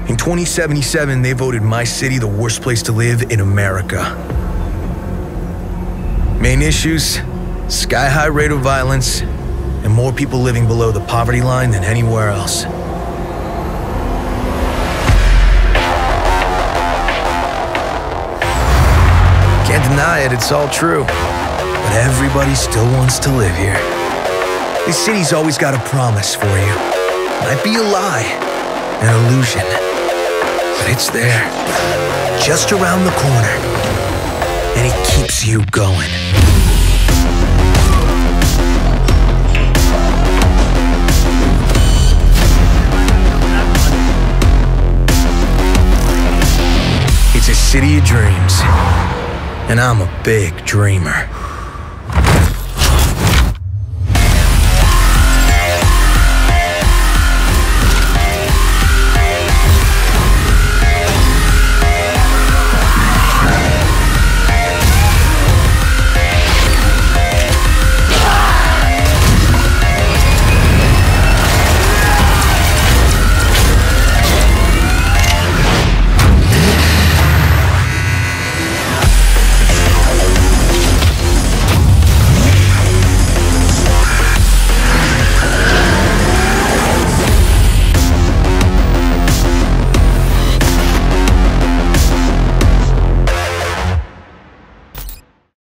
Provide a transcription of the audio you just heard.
In 2077, they voted my city the worst place to live in America. Main issues: sky-high rate of violence, and more people living below the poverty line than anywhere else. Can't deny it, it's all true. But everybody still wants to live here. This city's always got a promise for you. Might be a lie, an illusion, but it's there, just around the corner, and it keeps you going. It's a city of dreams, and I'm a big dreamer.